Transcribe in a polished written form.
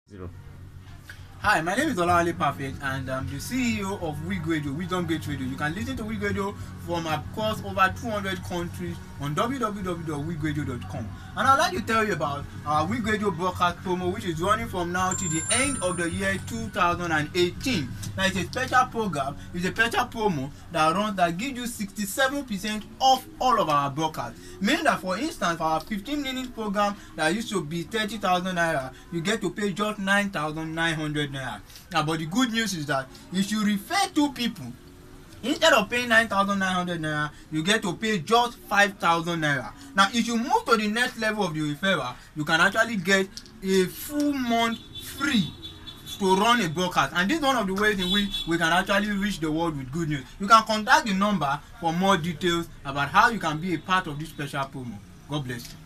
Zero. Hi, my name is Olawale Perfect, and I'm the CEO of Wig Radio, Wisdom Gate Radio. You can listen to Wig Radio from across over 200 countries on www.wigradio.com. And I'd like to tell you about our Wig Radio broadcast promo, which is running from now to the end of the year 2018. Now, it's a special program, it's a special promo that gives you 67% off all of our broadcasts. Meaning that, for instance, for our 15-minute program that used to be 30,000 naira, you get to pay just 9,900 naira. Now, but the good news is that if you refer two people, instead of paying 9,900 naira, you get to pay just 5,000 naira. Now, if you move to the next level of the referral, you can actually get a full month free to run a broadcast. And this is one of the ways in which we can actually reach the world with good news. You can contact the number for more details about how you can be a part of this special promo. God bless you.